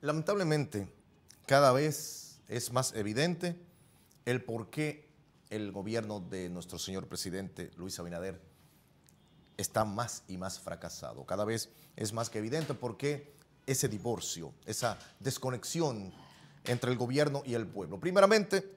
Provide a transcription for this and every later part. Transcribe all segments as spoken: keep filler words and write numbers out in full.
Lamentablemente, cada vez es más evidente el por qué el gobierno de nuestro señor presidente Luis Abinader está más y más fracasado. Cada vez es más que evidente por qué ese divorcio, esa desconexión entre el gobierno y el pueblo. Primeramente,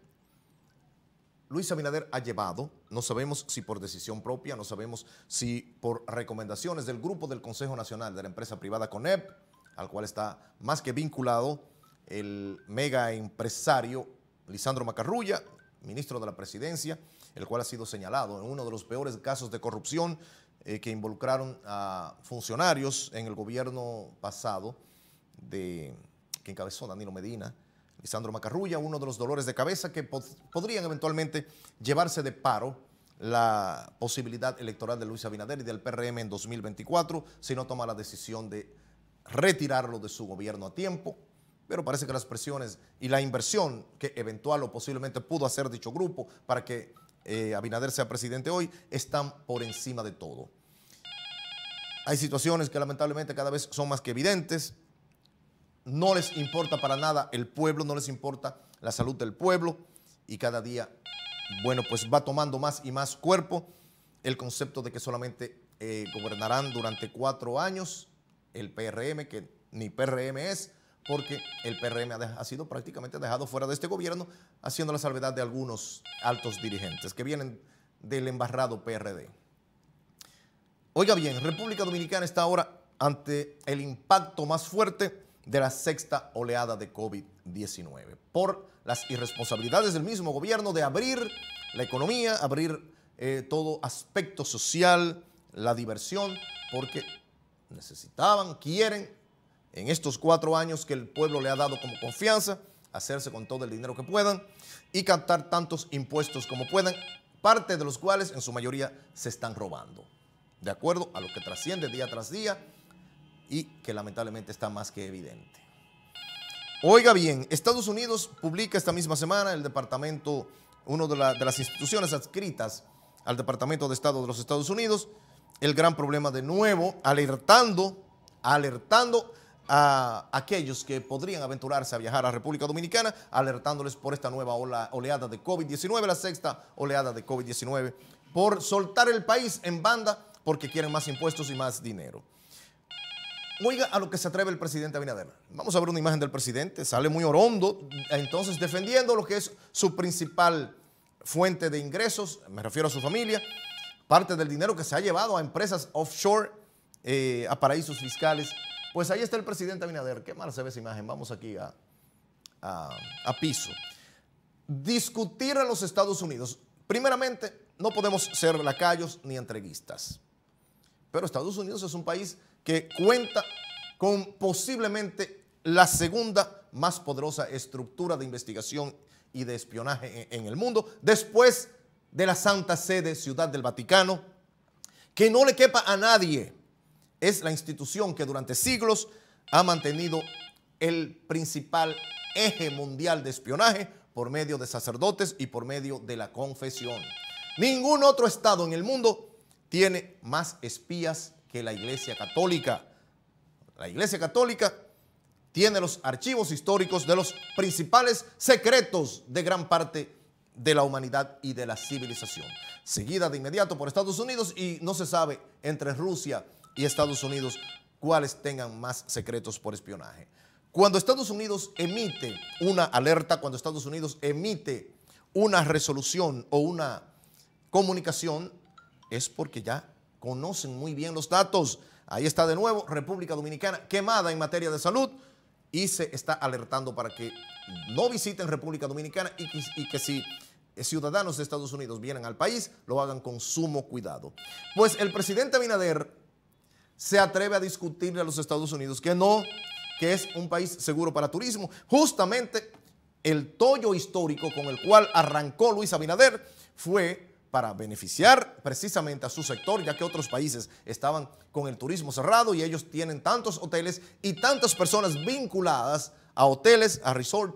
Luis Abinader ha llevado, no sabemos si por decisión propia, no sabemos si por recomendaciones del grupo del Consejo Nacional de la empresa privada CONEP, al cual está más que vinculado el mega empresario Lisandro Macarrulla, ministro de la Presidencia, el cual ha sido señalado en uno de los peores casos de corrupción eh, que involucraron a funcionarios en el gobierno pasado de, que encabezó Danilo Medina. Lisandro Macarrulla, uno de los dolores de cabeza que pod podrían eventualmente llevarse de paro la posibilidad electoral de Luis Abinader y del P R M en dos mil veinticuatro si no toma la decisión de retirarlo de su gobierno a tiempo, pero parece que las presiones y la inversión que eventual o posiblemente pudo hacer dicho grupo para que eh, Abinader sea presidente hoy están por encima de todo. Hay situaciones que lamentablemente cada vez son más que evidentes. No les importa para nada el pueblo, no les importa la salud del pueblo y cada día, bueno, pues va tomando más y más cuerpo el concepto de que solamente eh, gobernarán durante cuatro años el P R M, que ni P R M es, porque el P R M ha, ha sido prácticamente dejado fuera de este gobierno, haciendo la salvedad de algunos altos dirigentes que vienen del embarrado P R D. Oiga bien, República Dominicana está ahora ante el impacto más fuerte de la sexta oleada de COVID diecinueve, por las irresponsabilidades del mismo gobierno de abrir la economía, abrir eh, todo aspecto social, la diversión, porque necesitaban, quieren, en estos cuatro años que el pueblo le ha dado como confianza, hacerse con todo el dinero que puedan y captar tantos impuestos como puedan, parte de los cuales en su mayoría se están robando, de acuerdo a lo que trasciende día tras día, y que lamentablemente está más que evidente. Oiga bien, Estados Unidos publica esta misma semana el departamento, una de, la, de las instituciones adscritas al Departamento de Estado de los Estados Unidos, el gran problema de nuevo, alertando, alertando a aquellos que podrían aventurarse a viajar a República Dominicana, alertándoles por esta nueva ola, oleada de COVID diecinueve, la sexta oleada de COVID diecinueve, por soltar el país en banda porque quieren más impuestos y más dinero. Oiga a lo que se atreve el presidente Abinader. Vamos a ver una imagen del presidente, sale muy orondo, entonces defendiendo lo que es su principal fuente de ingresos, me refiero a su familia, parte del dinero que se ha llevado a empresas offshore, eh, a paraísos fiscales. Pues ahí está el presidente Abinader. Qué mal se ve esa imagen, vamos aquí a, a, a piso. Discutir a los Estados Unidos. Primeramente, no podemos ser lacayos ni entreguistas, pero Estados Unidos es un país que cuenta con posiblemente la segunda más poderosa estructura de investigación y de espionaje en, en el mundo, después de la Santa Sede, Ciudad del Vaticano, que no le quepa a nadie. Es la institución que durante siglos ha mantenido el principal eje mundial de espionaje por medio de sacerdotes y por medio de la confesión. Ningún otro estado en el mundo tiene más espías que la Iglesia Católica. La Iglesia Católica tiene los archivos históricos de los principales secretos de gran parte de la humanidad y de la civilización, seguida de inmediato por Estados Unidos, y no se sabe entre Rusia y Estados Unidos cuáles tengan más secretos por espionaje. Cuando Estados Unidos emite una alerta, cuando Estados Unidos emite una resolución o una comunicación, es porque ya conocen muy bien los datos. Ahí está de nuevo República Dominicana quemada en materia de salud y se está alertando para que no visiten República Dominicana y que, y que si ciudadanos de Estados Unidos vienen al país, lo hagan con sumo cuidado. Pues el presidente Abinader se atreve a discutirle a los Estados Unidos que no, que es un país seguro para turismo. Justamente el tollo histórico con el cual arrancó Luis Abinader fue para beneficiar precisamente a su sector, ya que otros países estaban con el turismo cerrado y ellos tienen tantos hoteles y tantas personas vinculadas a hoteles, a resorts,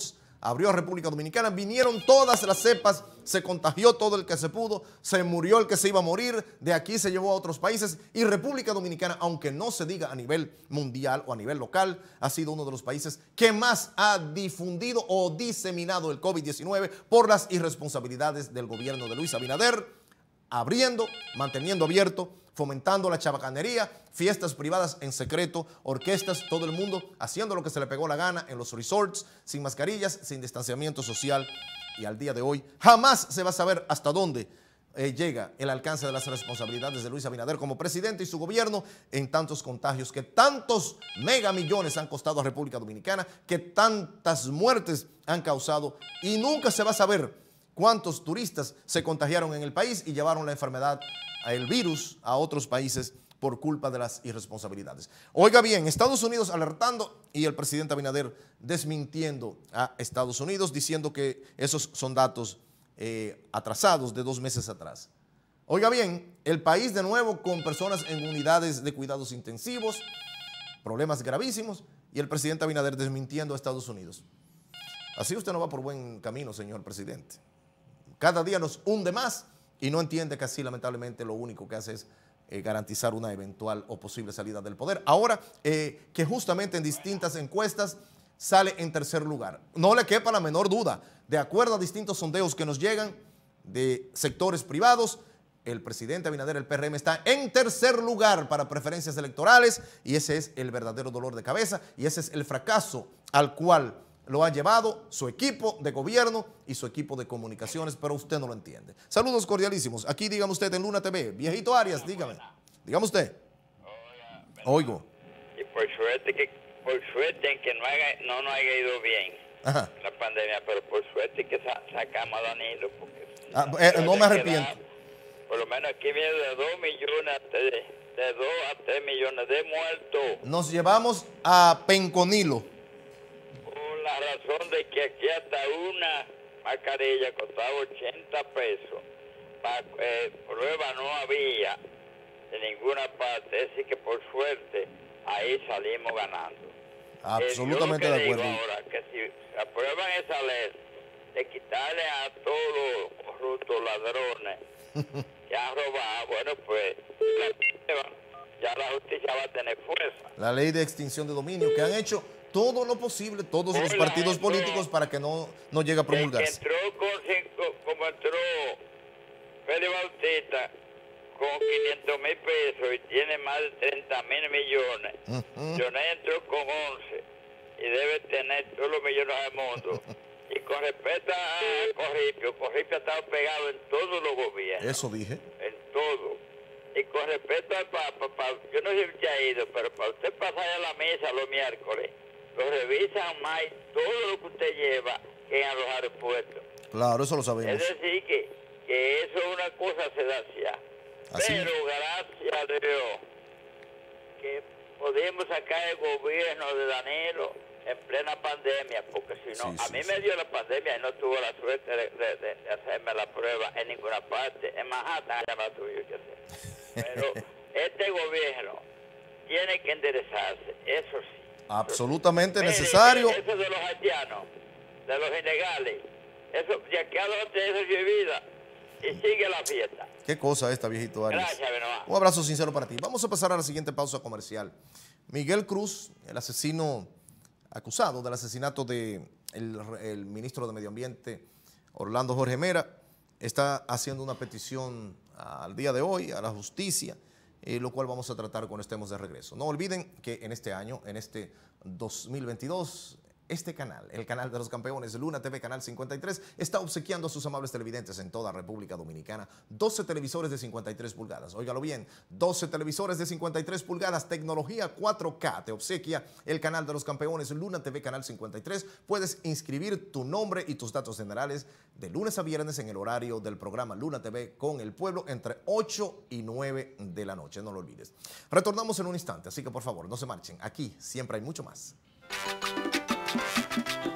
abrió a República Dominicana, vinieron todas las cepas, se contagió todo el que se pudo, se murió el que se iba a morir, de aquí se llevó a otros países y República Dominicana, aunque no se diga a nivel mundial o a nivel local, ha sido uno de los países que más ha difundido o diseminado el COVID diecinueve por las irresponsabilidades del gobierno de Luis Abinader, abriendo, manteniendo abierto, fomentando la chabacanería, fiestas privadas en secreto, orquestas, todo el mundo haciendo lo que se le pegó la gana en los resorts, sin mascarillas, sin distanciamiento social. Y al día de hoy jamás se va a saber hasta dónde eh, llega el alcance de las responsabilidades de Luis Abinader como presidente y su gobierno en tantos contagios que tantos megamillones han costado a República Dominicana, que tantas muertes han causado y nunca se va a saber cuántos turistas se contagiaron en el país y llevaron la enfermedad, el virus, a otros países por culpa de las irresponsabilidades. Oiga bien, Estados Unidos alertando y el presidente Abinader desmintiendo a Estados Unidos, diciendo que esos son datos eh, atrasados de dos meses atrás. Oiga bien, el país de nuevo con personas en unidades de cuidados intensivos, problemas gravísimos, y el presidente Abinader desmintiendo a Estados Unidos. Así usted no va por buen camino, señor presidente. Cada día nos hunde más y no entiende que así lamentablemente lo único que hace es eh, garantizar una eventual o posible salida del poder. Ahora eh, que justamente en distintas encuestas sale en tercer lugar. No le quepa la menor duda, de acuerdo a distintos sondeos que nos llegan de sectores privados, el presidente Abinader, el P R M, está en tercer lugar para preferencias electorales y ese es el verdadero dolor de cabeza y ese es el fracaso al cual lo ha llevado su equipo de gobierno y su equipo de comunicaciones, pero usted no lo entiende. Saludos cordialísimos. Aquí dígame usted en Luna T V. Viejito Arias, dígame. Dígame usted. Oigo. Y por suerte que por suerte en que no, haga, no nos haya ido bien Ajá. la pandemia, pero por suerte que sa sacamos a Danilo. Porque ah, eh, no me arrepiento. Quedaba, por lo menos aquí viene de dos millones a tres, de dos a tres millones de muertos. Nos llevamos a Penconilo. La razón de que aquí hasta una mascarilla costaba ochenta pesos, pa, eh, prueba no había de ninguna parte, es decir que por suerte ahí salimos ganando. Absolutamente eh, de acuerdo. Digo ahora que si aprueban esa ley de quitarle a todos los corruptos ladrones que han robado, bueno pues la, ya la justicia va a tener fuerza. La ley de extinción de dominio que han hecho todo lo posible, todos los partidos políticos para que no, no llegue a promulgarse. Que entró con cinco, como entró Félix Bautista con quinientos mil pesos y tiene más de treinta mil millones. Uh-huh. Johnny entró con once y debe tener todos los millones del mundo. Y con respecto a Corripio, Corripio ha estado pegado en todos los gobiernos. Eso dije. En todo. Y con respecto al Papa, pa, yo no sé si usted ha ido, pero para usted pasar a la misa los miércoles, lo revisan más todo lo que usted lleva que en los aeropuertos. Claro, eso lo sabemos. Es decir, que, que eso es una cosa se da hacia. Pero gracias a Dios que podemos sacar el gobierno de Danilo en plena pandemia, porque si no, sí, a sí, mí sí. me dio la pandemia y no tuve la suerte de, de, de, de hacerme la prueba en ninguna parte. En Manhattan ya la tuve que hacer. Pero este gobierno tiene que enderezarse, eso sí. Absolutamente Mire, necesario. Eso de los haitianos, de los ilegales, eso, de aquí a dos de eso es vida y sigue la fiesta. Qué cosa esta, viejito Arias. Gracias, Benoit. Un abrazo sincero para ti. Vamos a pasar a la siguiente pausa comercial. Miguel Cruz, el asesino acusado del asesinato del de el ministro de Medio Ambiente, Orlando Jorge Mera, está haciendo una petición al día de hoy a la justicia, Eh, lo cual vamos a tratar cuando estemos de regreso. No olviden que en este año, en este dos mil veintidós, este canal, el canal de los campeones, Luna T V, Canal cincuenta y tres, está obsequiando a sus amables televidentes en toda República Dominicana doce televisores de cincuenta y tres pulgadas. Óigalo bien, doce televisores de cincuenta y tres pulgadas, tecnología cuatro K. Te obsequia el canal de los campeones, Luna T V, Canal cincuenta y tres. Puedes inscribir tu nombre y tus datos generales de lunes a viernes en el horario del programa Luna T V con el pueblo entre ocho y nueve de la noche. No lo olvides. Retornamos en un instante, así que por favor, no se marchen. Aquí siempre hay mucho más. Thank you.